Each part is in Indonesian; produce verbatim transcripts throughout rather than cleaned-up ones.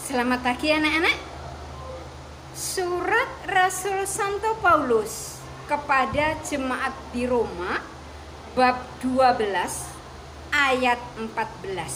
Selamat pagi anak-anak. Surat Rasul Santo Paulus kepada jemaat di Roma bab dua belas ayat empat belas.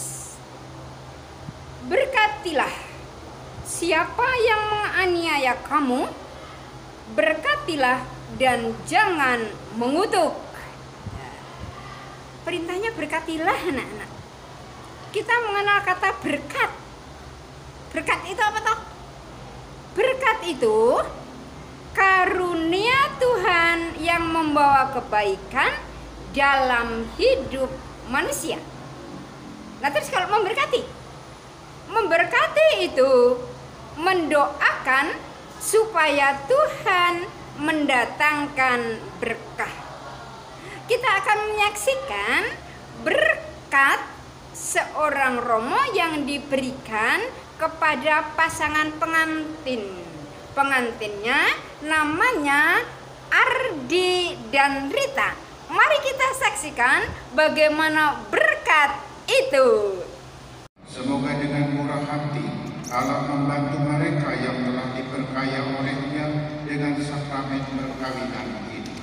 Berkatilah siapa yang menganiaya kamu, berkatilah dan jangan mengutuk. Perintahnya berkatilah anak-anak. Kita mengenal kata berkat. Berkat itu apa toh? Berkat itu karunia Tuhan yang membawa kebaikan dalam hidup manusia. Nah terus kalau memberkati, memberkati itu mendoakan supaya Tuhan mendatangkan berkah. Kita akan menyaksikan berkat seorang romo yang diberikan kepada pasangan pengantin. Pengantinnya namanya Ardi dan Rita. Mari kita saksikan bagaimana berkat itu. Semoga dengan murah hati Allah membantu mereka yang telah diperkaya olehnya dengan sakramen perkawinan ini.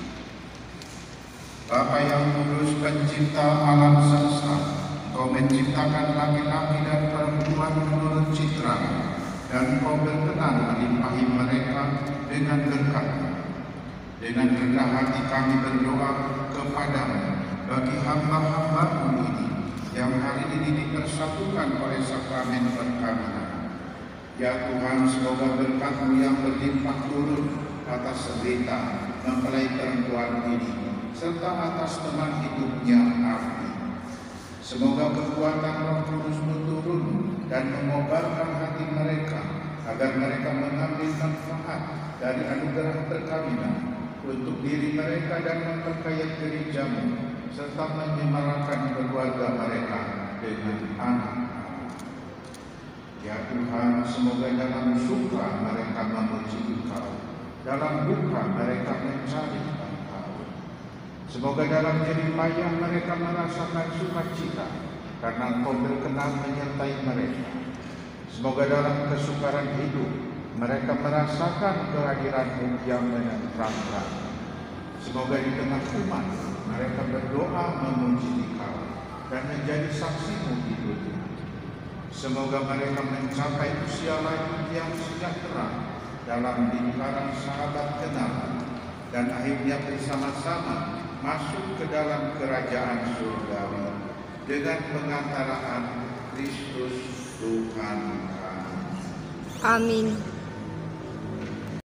Bapa yang kudus, pencipta alam semesta, Kau menciptakan laki-laki dan perempuan menurut citra, dan Kau berkenan melimpahi mereka dengan berkat. Dengan rendah hati kami berdoa kepadamu bagi hamba-hamba-Mu ini yang hari ini dipersatukan oleh sakramen perkawinan. Ya Tuhan, semoga berkat-Mu yang berlimpah turun atas Rita mempelai perempuan ini, serta atas teman hidupnya Ardi. Semoga kekuatan Roh Kudus-Mu turun dan mengobarkan hati mereka, agar mereka mengambil manfaat dari anugerah perkawinan untuk diri mereka dan memperkaya gereja-Mu, serta menyemarakan keluarga mereka dengan anak-anak. Ya Tuhan, semoga dalam suka mereka memuji Engkau, dalam duka mereka mencari Engkau. Semoga dalam jerih payah mereka merasakan sukacita, karena Engkau berkenan menyertai mereka. Semoga dalam kesukaran hidup mereka merasakan kehadiran-Mu yang menenteramkan. Semoga di tengah umat mereka berdoa memuji Engkau dan menjadi saksi-Mu di dunia. Semoga mereka mencapai usia lanjut yang sejahtera dalam lingkaran sahabat kenal, dan akhirnya bersama-sama masuk ke dalam kerajaan surgawi dengan pengantaraan Kristus Tuhan kami. Amin.